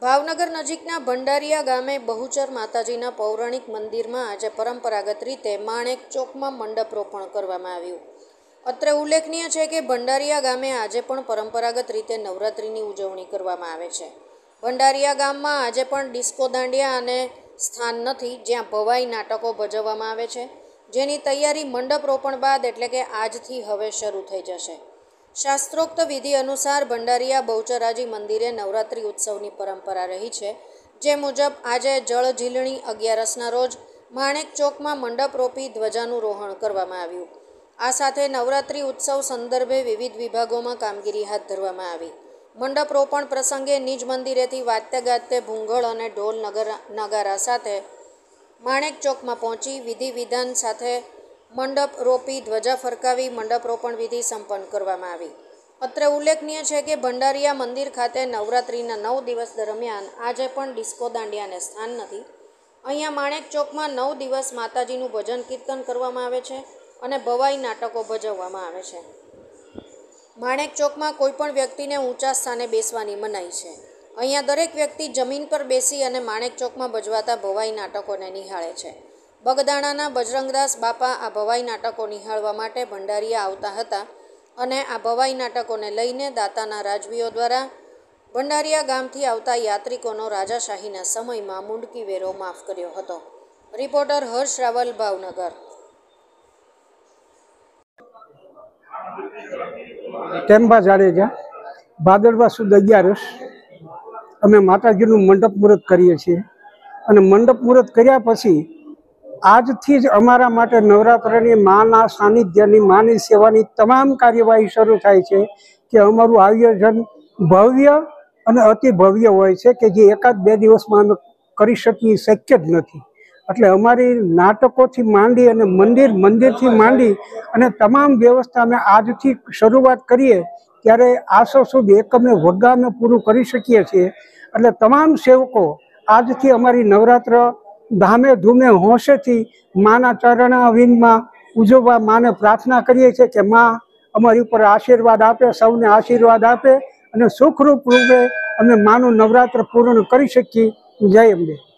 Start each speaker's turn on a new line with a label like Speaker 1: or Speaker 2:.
Speaker 1: ભાવનગર નજીકના ભંડારીયા ગામે બહુચર માતાજીના પૌરાણિક મંદિરમાં આજે પરંપરાગત રીતે માણેક ચોકમાં મંડપ રોપણ કરવામાં આવ્યું. અત્રે ઉલ્લેખનીય છે કે ભંડારીયા ગામે આજે પણ પરંપરાગત રીતે નવરાત્રિની ઉજવણી કરવામાં આવે છે. ભંડારીયા ગામમાં આજે પણ ડિસ્કો દાંડિયા અને સ્થાન નથી જ્યાં ભવાઈ નાટકો ભજવવામાં આવે છે, જેની તૈયારી મંડપ રોપણ બાદ એટલે કે આજથી હવે શરૂ થઈ જશે. શાસ્ત્રોક્ત વિધિ અનુસાર ભંડારીયા બહુચરાજી મંદિરે નવરાત્રિ ઉત્સવની પરંપરા રહી છે, જે મુજબ આજે જળ ઝીલણી 11ના રોજ માણેક ચોકમાં મંડપ રોપી ધ્વજાનું રોહણ કરવામાં આવ્યું. આ સાથે નવરાત્રિ ઉત્સવ સંદર્ભે વિવિધ વિભાગોમાં કામગીરી હાથ ધરવામાં આવી. મંડપ રોપણ પ્રસંગે નિજ મંદિરેથી વાજતે ગાજતે ભૂંગળ અને ઢોલ નગારા સાથે માણેક ચોકમાં પહોંચી વિધિ વિધાન સાથે મંડપ રોપી ધ્વજા ફરકાવી મંડપ રોપણ વિધિ સંપન્ન કરવામાં આવી. અત્રે ઉલ્લેખનીય છે કે ભંડારીયા મંદિર ખાતે નવરાત્રિના 9 દિવસ દરમિયાન આજે પણ ડિસ્કો દાંડિયાને સ્થાન નથી. અહીંયા માણેક ચોકમાં 9 દિવસ માતાજીનું ભજન કીર્તન કરવામાં આવે છે અને ભવાઈ નાટકો ભજવવામાં આવે છે. માણેક ચોકમાં કોઈપણ વ્યક્તિને ઊંચા સ્થાને બેસવાની મનાઈ છે. અહીંયા દરેક વ્યક્તિ જમીન પર બેસી અને માણેક ચોકમાં ભજવાતા ભવાઈ નાટકોને નિહાળે છે. બગદાણાના બજરંગદાસ બાપા આ ભવાઈ નાટકો નિહાળવા માટે ભંડારીયા આવતા હતા અને આ ભવાઈ નાટકોને લઈને દાતાના રાજવીઓ દ્વારા ભંડારીયા ગામથી આવતા યાત્રિકોનો રાજાશાહીના સમયમાં મુંડકી વેરો માફ કર્યો હતો. રિપોર્ટર હર્ષ રાવલ, ભાવનગર.
Speaker 2: ટેમ્બા જાડેજા, ભાદરવા સુદ 11 અમે માતાજીનું મંડપ મુહૂર્ત કરીએ છીએ અને મંડપ મુહૂર્ત કર્યા પછી આજથી જ અમારા માટે નવરાત્રિની માના સાનિધ્યની માની સેવાની તમામ કાર્યવાહી શરૂ થાય છે કે અમારું આયોજન ભવ્ય અને અતિ ભવ્ય હોય છે કે જે 1-2 દિવસમાં અમે કરી શકીએ શક્ય જ નથી. એટલે અમારી નાટકોથી માંડી અને મંદિરથી માંડી અને તમામ વ્યવસ્થા અમે આજથી શરૂઆત કરીએ ત્યારે આસો સુધી એકમે વગામે પૂરું કરી શકીએ છીએ. એટલે તમામ સેવકો આજથી અમારી નવરાત્ર ધામે ધૂમે હોંશેથી માના ચરણાવિંદમાં ઉજવવા માને પ્રાર્થના કરીએ છીએ કે મા અમારી ઉપર આશીર્વાદ આપે, સૌને આશીર્વાદ આપે અને સુખરૂપ રૂપે અમે માનું નવરાત્ર પૂર્ણ કરી શકીએ. જય અંબે.